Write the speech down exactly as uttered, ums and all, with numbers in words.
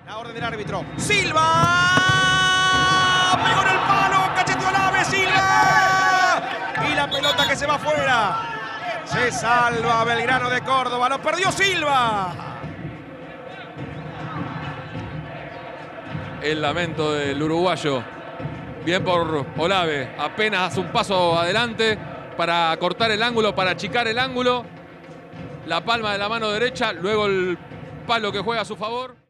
La orden del árbitro. ¡Silva! ¡Pegó en el palo! ¡Cacheteó Olave! ¡Silva! Y la pelota que se va afuera. Se salva Belgrano de Córdoba. ¡Lo perdió Silva! El lamento del uruguayo. Bien por Olave. Apenas hace un paso adelante para cortar el ángulo, para achicar el ángulo. La palma de la mano derecha, luego el palo que juega a su favor.